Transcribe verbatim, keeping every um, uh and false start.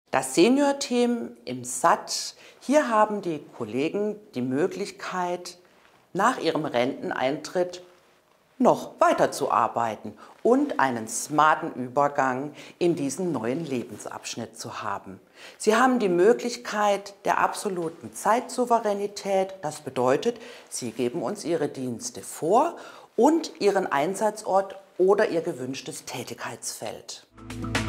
Das Senior-Team im S A T, hier haben die Kollegen die Möglichkeit, nach ihrem Renteneintritt noch weiterzuarbeiten und einen smarten Übergang in diesen neuen Lebensabschnitt zu haben. Sie haben die Möglichkeit der absoluten Zeitsouveränität. Das bedeutet, Sie geben uns Ihre Dienste vor und Ihren Einsatzort oder Ihr gewünschtes Tätigkeitsfeld.